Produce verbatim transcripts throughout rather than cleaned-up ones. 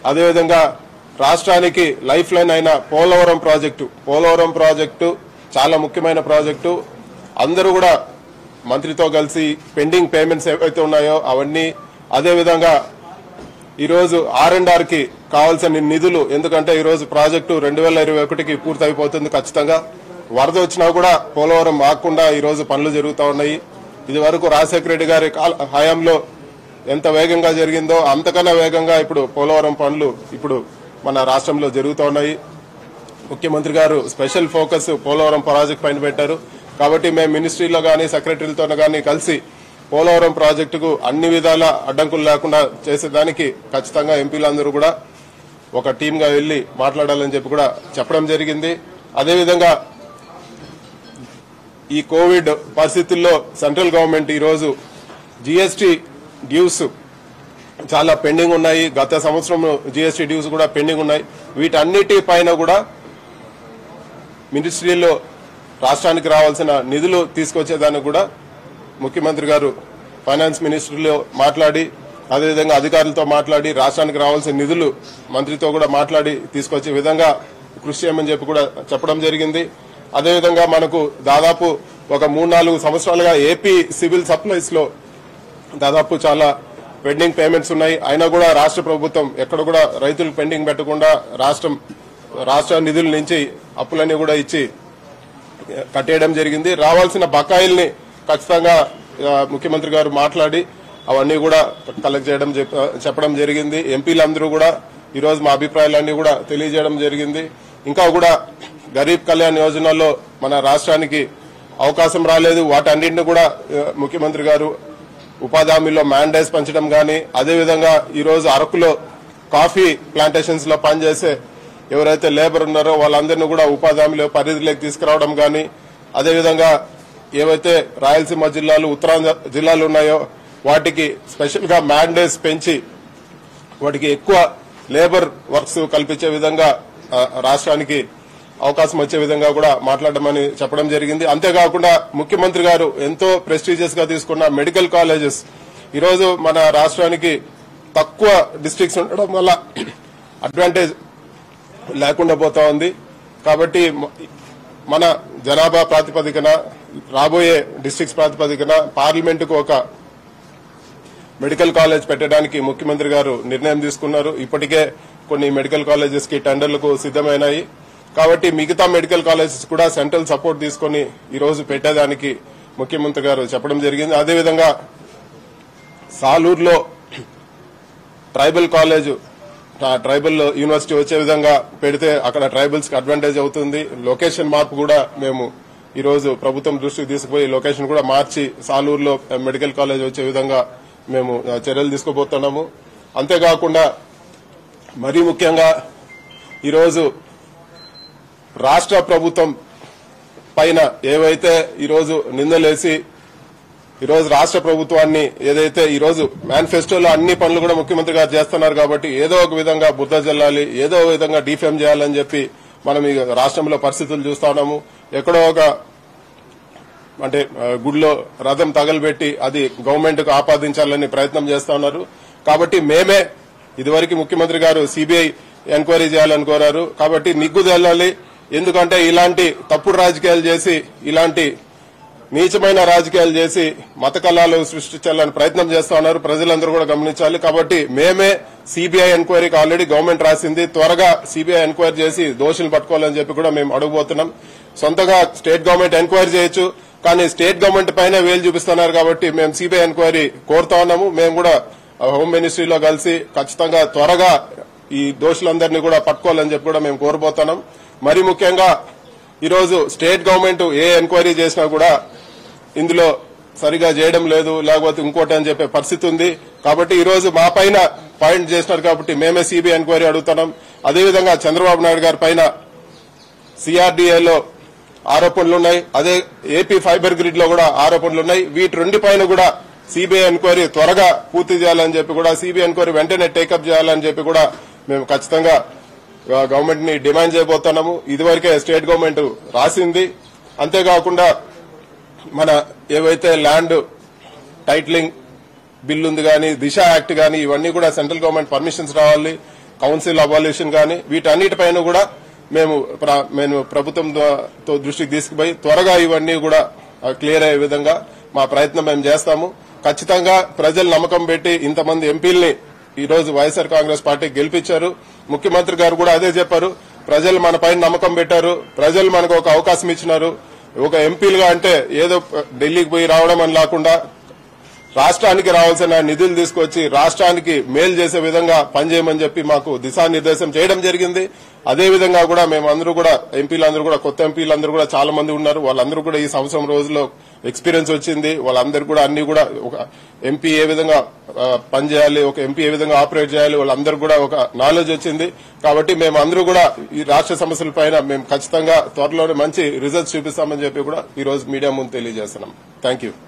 అదేవిధంగా రాష్ట్రానికి life line అయిన పోలవరం ప్రాజెక్టు పోలవరం ప్రాజెక్టు చాలా ముఖ్యమైన ప్రాజెక్టు. అందరూ కూడా మంత్రితో కలిసి పెండింగ్ పేమెంట్స్ ఏవైతే ఉన్నాయో అవన్నీ, అదేవిధంగా ఈరోజు ఆర్ అండ్ ఆర్ కి కావాల్సిన నిధులు, ఎందుకంటే ఈరోజు ప్రాజెక్టు రెండు వేల ఇరవై ఒకటికి పూర్తి అయిపోతుంది. ఖచ్చితంగా వరద వచ్చినా కూడా పోలవరం ఆగకుండా ఈరోజు పనులు జరుగుతూ ఉన్నాయి. ఇది వరకు రాజశేఖర రెడ్డి గారి హయాంలో ఎంత వేగంగా జరిగిందో అంతకన్నా వేగంగా ఇప్పుడు పోలవరం పనులు ఇప్పుడు మన రాష్ట్రంలో జరుగుతూ ఉన్నాయి. ముఖ్యమంత్రి గారు స్పెషల్ ఫోకస్ పోలవరం ప్రాజెక్టు పైన పెట్టారు. కాబట్టి మేము మినిస్ట్రీలో గానీ సెక్రటరీలతో గానీ కలిసి పోలవరం ప్రాజెక్టుకు అన్ని విధాల అడ్డంకులు లేకుండా చేసేదానికి ఖచ్చితంగా ఎంపీలందరూ కూడా ఒక టీమ్ గా వెళ్లి మాట్లాడాలని చెప్పి కూడా చెప్పడం జరిగింది. అదేవిధంగా ఈ కోవిడ్ పరిస్థితుల్లో సెంట్రల్ గవర్నమెంట్ ఈరోజు జీఎస్టీ డ్యూస్ చాలా పెండింగ్ ఉన్నాయి. గత సంవత్సరం జీఎస్టీ డ్యూస్ కూడా పెండింగ్ ఉన్నాయి. వీటన్నిటి పైన కూడా మినిస్ట్రీలో రాష్ట్రానికి రావాల్సిన నిధులు తీసుకొచ్చేదానికి కూడా ముఖ్యమంత్రి గారు ఫైనాన్స్ మినిస్ట్రీలో మాట్లాడి, అదేవిధంగా అధికారులతో మాట్లాడి రాష్ట్రానికి రావాల్సిన నిధులు మంత్రితో కూడా మాట్లాడి తీసుకొచ్చే విధంగా కృషి చేయమని చెప్పి కూడా చెప్పడం జరిగింది. అదేవిధంగా మనకు దాదాపు ఒక మూడు నాలుగు సంవత్సరాలుగా ఏపీ సివిల్ సప్లైస్ లో దాదాపు చాలా పెండింగ్ పేమెంట్స్ ఉన్నాయి. అయినా కూడా రాష్ట్ర ప్రభుత్వం ఎక్కడ కూడా రైతులు పెండింగ్ పెట్టకుండా రాష్ట్రం రాష్ట్ర నిధుల నుంచి అప్పులన్నీ కూడా ఇచ్చి కట్టేయడం జరిగింది. రావాల్సిన బకాయిల్ని ఖచ్చితంగా ముఖ్యమంత్రి గారు మాట్లాడి అవన్నీ కూడా కలెక్ట్ చేయడం చెప్పడం జరిగింది. ఎంపీలందరూ కూడా ఈరోజు మా అభిప్రాయాలన్నీ కూడా తెలియజేయడం జరిగింది. ఇంకా కూడా గరీబ్ కళ్యాణ్ యోజనలో మన రాష్ట్రానికి అవకాశం రాలేదు. వాటన్నింటినీ కూడా ముఖ్యమంత్రి గారు ఉపాధి హామీలో మ్యాండేస్ పెంచడం గానీ, అదేవిధంగా ఈరోజు అరకులో కాఫీ ప్లాంటేషన్స్ లో పనిచేసే ఎవరైతే లేబర్ ఉన్నారో వాళ్ళందరినీ కూడా ఉపాధి హామీలో పరిధిలోకి తీసుకురావడం గానీ, అదేవిధంగా ఏవైతే రాయలసీమ జిల్లాలు ఉత్తరాంధ్ర జిల్లాలు ఉన్నాయో వాటికి స్పెషల్ గా మ్యాండేస్ పెంచి వాటికి ఎక్కువ లేబర్ వర్క్స్ కల్పించే విధంగా రాష్ట్రానికి అవకాశం వచ్చే విధంగా కూడా మాట్లాడమని చెప్పడం జరిగింది. అంతేకాకుండా ముఖ్యమంత్రి గారు ఎంతో ప్రెస్టీజియస్ గా తీసుకున్న మెడికల్ కాలేజెస్ ఈరోజు మన రాష్ట్రానికి తక్కువ డిస్ట్రిక్ట్స్ ఉండడం వల్ల అడ్వాంటేజ్ లేకుండా పోతా ఉంది. కాబట్టి మన జనాభా ప్రాతిపదికన రాబోయే డిస్ట్రిక్ట్స్ ప్రాతిపదికన పార్లమెంటుకు ఒక మెడికల్ కాలేజ్ పెట్టడానికి ముఖ్యమంత్రి గారు నిర్ణయం తీసుకున్నారు. ఇప్పటికే కొన్ని మెడికల్ కాలేజెస్ కి టెండర్లకు సిద్దమైనాయి. కాబట్టి మిగతా మెడికల్ కాలేజెస్ కూడా సెంట్రల్ సపోర్ట్ తీసుకుని ఈ రోజు పెట్టేదానికి ముఖ్యమంత్రి గారు చెప్పడం జరిగింది. అదేవిధంగా సాలూరులో ట్రైబల్ కాలేజ్ ట్రైబల్ యూనివర్సిటీ వచ్చే విధంగా పెడితే అక్కడ ట్రైబల్స్ కి అడ్వాంటేజ్ అవుతుంది. లొకేషన్ మార్పు కూడా మేము ఈ రోజు ప్రభుత్వం దృష్టికి తీసుకుపోయి లొకేషన్ కూడా మార్చి సాలూరులో మెడికల్ కాలేజ్ వచ్చే విధంగా మేము చర్యలు తీసుకోబోతున్నాము. అంతేకాకుండా మరీ ముఖ్యంగా ఈరోజు రాష్ట్ర ప్రభుత్వం పైన ఏవైతే ఈరోజు నిందలేసి ఈరోజు రాష్ట్ర ప్రభుత్వాన్ని ఏదైతే ఈరోజు మేనిఫెస్టోలో అన్ని పనులు కూడా ముఖ్యమంత్రి గారు చేస్తున్నారు కాబట్టి ఏదో ఒక విధంగా బురద జల్లాలి, ఏదో ఒక విధంగా డిఫేమ్ చేయాలని చెప్పి మనం ఈ రాష్ట్రంలో పరిస్థితులు చూస్తా ఉన్నాము. ఎక్కడో ఒక అంటే గుడిలో రథం తగలబెట్టి అది గవర్నమెంట్ కు ఆపాదించాలని ప్రయత్నం చేస్తా ఉన్నారు. కాబట్టి మేమే ఇదివరకు ముఖ్యమంత్రి గారు సిబిఐ ఎంక్వైరీ చేయాలని కోరారు. కాబట్టి నిగ్గు తెల్లాలి. ఎందుకంటే ఇలాంటి తప్పుడు రాజకీయాలు చేసి ఇలాంటి నీచమైన రాజకీయాలు చేసి మత కళాలు సృష్టించాలని ప్రయత్నం చేస్తా ఉన్నారు. ప్రజలందరూ కూడా గమనించాలి. కాబట్టి మేమే సిబిఐ ఎంక్వైరీకి ఆల్రెడీ గవర్నమెంట్ రాసింది. త్వరగా సిబిఐ ఎంక్వైరీ చేసి దోషులు పట్టుకోవాలని చెప్పి కూడా మేము అడుగుబోతున్నాం. సొంతగా స్టేట్ గవర్నమెంట్ ఎంక్వైరీ చేయొచ్చు, కానీ స్టేట్ గవర్నమెంట్ పైన వేలు చూపిస్తున్నారు కాబట్టి మేము సిబిఐ ఎంక్వైరీ కోరుతా ఉన్నాము. మేము కూడా హోమ్ మినిస్ట్రీలో కలిసి ఖచ్చితంగా త్వరగా ఈ దోషులందరినీ కూడా పట్టుకోవాలని చెప్పి కూడా మేము కోరబోతున్నాం. మరి ముఖ్యంగా ఈరోజు స్టేట్ గవర్నమెంట్ ఏ ఎంక్వైరీ చేసినా కూడా ఇందులో సరిగా చేయడం లేదు, లేకపోతే ఇంకోటి అని చెప్పే పరిస్థితి ఉంది. కాబట్టి ఈ రోజు మా పైన పాయింట్ చేసినారు కాబట్టి మేమే సిబిఐ ఎంక్వైరీ అడుగుతున్నాం. అదేవిధంగా చంద్రబాబు నాయుడు గారి పైన సిఆర్డీఏలో ఆరోపణలున్నాయి, అదే ఏపీ ఫైబర్ గ్రిడ్ లో కూడా ఆరోపణలున్నాయి. వీటి రెండు పైన కూడా సిబిఐ ఎంక్వైరీ త్వరగా పూర్తి చేయాలని చెప్పి కూడా సిబిఐ ఎంక్వైరీ వెంటనే టేకప్ చేయాలని చెప్పి కూడా మేము ఖచ్చితంగా గవర్నమెంట్ ని డిమాండ్ చేయబోతున్నాము. ఇదివరకే స్టేట్ గవర్నమెంట్ రాసింది. అంతేకాకుండా మన ఏవైతే ల్యాండ్ టైటిలింగ్ బిల్ ఉంది గానీ, దిశ యాక్ట్ గానీ ఇవన్నీ కూడా సెంట్రల్ గవర్నమెంట్ పర్మిషన్స్ రావాలి. కౌన్సిల్ అబాలిషన్ కానీ వీటన్నిటిపైన కూడా మేము మేము ప్రభుత్వంతో దృష్టికి తీసుకుపోయి త్వరగా ఇవన్నీ కూడా క్లియర్ అయ్యే విధంగా మా ప్రయత్నం మేము చేస్తాము. ఖచ్చితంగా ప్రజలు నమ్మకం పెట్టి ఇంతమంది ఎంపీల్ని ఈ రోజు వైఎస్ఆర్ కాంగ్రెస్ పార్టీ గెలిపించారు. ముఖ్యమంత్రి గారు కూడా అదే చెప్పారు. ప్రజలు మన పైన నమ్మకం పెట్టారు, ప్రజలు మనకు ఒక అవకాశం ఇచ్చినారు. ఒక ఎంపీలుగా అంటే ఏదో ఢిల్లీకి పోయి రావడం అని లేకుండా రాష్ట్రానికి రావాల్సిన నిధులు తీసుకొచ్చి రాష్ట్రానికి మేలు చేసే విధంగా పనిచేయమని చెప్పి మాకు దిశానిర్దేశం చేయడం జరిగింది. అదేవిధంగా కూడా మేమందరూ కూడా ఎంపీలందరూ కూడా కొత్త ఎంపీలందరూ కూడా చాలా మంది ఉన్నారు. వాళ్ళందరూ కూడా ఈ సంవత్సరం రోజుల్లో ఎక్స్పీరియన్స్ వచ్చింది. వాళ్ళందరూ కూడా అన్ని కూడా ఒక ఎంపీ ఏ విధంగా పనిచేయాలి, ఒక ఎంపీ ఏ విధంగా ఆపరేట్ చేయాలి, వాళ్ళందరూ కూడా ఒక నాలెడ్జ్ వచ్చింది. కాబట్టి మేమందరూ కూడా ఈ రాష్ట్ర సమస్యల పైన మేము ఖచ్చితంగా త్వరలోనే మంచి రిజల్ట్స్ చూపిస్తామని చెప్పి కూడా ఈ రోజు మీడియా ముందు తెలియజేస్తున్నాం. Thank you.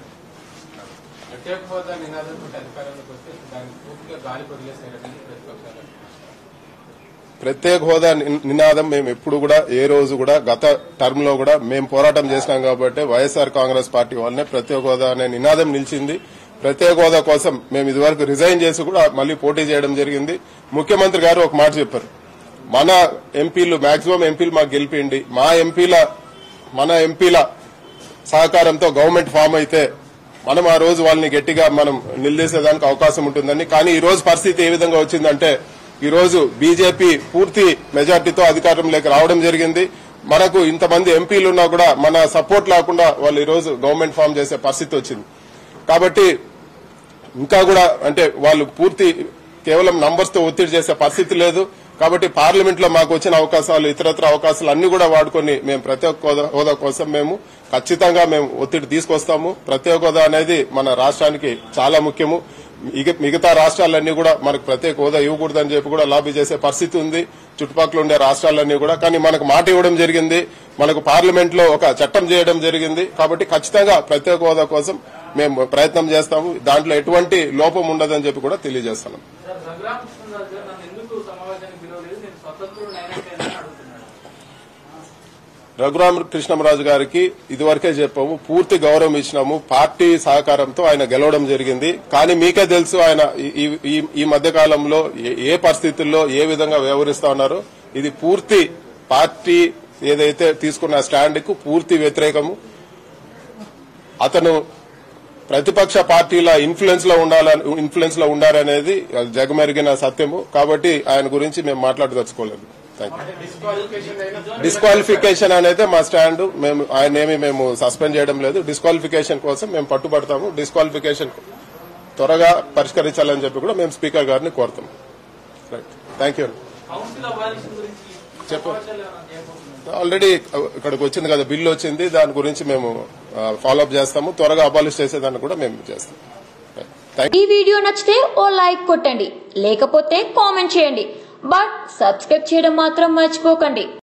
ప్రత్యేక హోదా నినాదం మేము ఎప్పుడు కూడా ఏ రోజు కూడా గత టర్మ్ లో కూడా మేము పోరాటం చేసినాం కాబట్టి వైఎస్ఆర్ కాంగ్రెస్ పార్టీ వల్లనే ప్రత్యేక హోదా అనే నినాదం నిలిచింది. ప్రత్యేక హోదా కోసం మేము ఇదివరకు రిజైన్ చేసి కూడా మళ్లీ పోటీ చేయడం జరిగింది. ముఖ్యమంత్రి గారు ఒక మాట చెప్పారు, మన ఎంపీలు మాక్సిమం ఎంపీలు మాకు గెలిపిండి, మా ఎంపీల మన ఎంపీల సహకారంతో గవర్నమెంట్ ఫామ్ అయితే మనం ఆ రోజు వాళ్ళని గట్టిగా మనం నిలదీసేదానికి అవకాశం ఉంటుందని. కానీ ఈ రోజు పరిస్థితి ఏ విధంగా వచ్చిందంటే ఈ రోజు బీజేపీ పూర్తి మెజార్టీతో అధికారంలోకి రావడం జరిగింది. మనకు ఇంతమంది ఎంపీలున్నా కూడా మన సపోర్ట్ లేకుండా వాళ్ళు ఈ రోజు గవర్నమెంట్ ఫామ్ చేసే పరిస్థితి వచ్చింది. కాబట్టి ఇంకా కూడా అంటే వాళ్ళు పూర్తి కేవలం నంబర్స్ తో ఒత్తిడి చేసే పరిస్థితి లేదు. కాబట్టి పార్లమెంట్ లో మాకు వచ్చిన అవకాశాలు ఇతరత్ర అవకాశాలు అన్ని కూడా వాడుకొని మేము ప్రత్యేక హోదా కోసం మేము ఖచ్చితంగా మేము ఒత్తిడి తీసుకొస్తాము. ప్రత్యేక హోదా అనేది మన రాష్ట్రానికి చాలా ముఖ్యము. మిగతా రాష్ట్రాలన్నీ కూడా మనకు ప్రత్యేక హోదా ఇవ్వకూడదని చెప్పి కూడా లాబీ చేసే పరిస్థితి ఉంది చుట్టుపక్కల ఉండే రాష్ట్రాలన్నీ కూడా. కానీ మనకు మాట ఇవ్వడం జరిగింది, మనకు పార్లమెంట్ లో ఒక చట్టం చేయడం జరిగింది. కాబట్టి ఖచ్చితంగా ప్రత్యేక హోదా కోసం మేము ప్రయత్నం చేస్తాము. దాంట్లో ఎటువంటి లోపం ఉండదని చెప్పి కూడా తెలియజేస్తున్నాం. రఘురామ కృష్ణంరాజు గారికి ఇదివరకే చెప్పాము, పూర్తి గౌరవం ఇచ్చినాము. పార్టీ సహకారంతో ఆయన గెలవడం జరిగింది. కానీ మీకే తెలుసు ఆయన ఈ మధ్య కాలంలో ఏ పరిస్థితుల్లో ఏ విధంగా వ్యవహరిస్తా ఉన్నారో. ఇది పూర్తి పార్టీ ఏదైతే తీసుకున్న స్టాండ్ కు పూర్తి వ్యతిరేకము. అతను ప్రతిపక్ష పార్టీల ఇన్ఫ్లుయెన్స్ లో ఉండాలని ఇన్ఫ్లుయెన్స్ లో ఉండాలనేది జగమెరిగిన సత్యము. కాబట్టి ఆయన గురించి మేము మాట్లాడదలుచుకోలేదు. డిస్క్వాలిఫికేషన్ అనేది మా స్టాండ్. మేము ఆయన ఏమి మేము సస్పెండ్ చేయడం లేదు. డిస్క్వాలిఫికేషన్ కోసం మేము పట్టుబడతాము. డిస్క్వాలిఫికేషన్ త్వరగా పరిష్కరించాలని చెప్పి కూడా మేము స్పీకర్ గారిని కోరుతాం. Right, thank you. చెప్పు, ఆల్రెడీ ఇక్కడికి వచ్చింది కదా, బిల్లు వచ్చింది, దాని గురించి మేము ఫాలో అప్ చేస్తాము. త్వరగా అబాలిష్ చేసేదాన్ని కూడా మేము చేస్తాం. ఈ వీడియో నచ్చితే ఓ లైక్ కొట్టండి, లేకపోతే కామెంట్ చేయండి. బట్ సబ్స్క్రైబ్ చేయడం మాత్రం మర్చిపోకండి.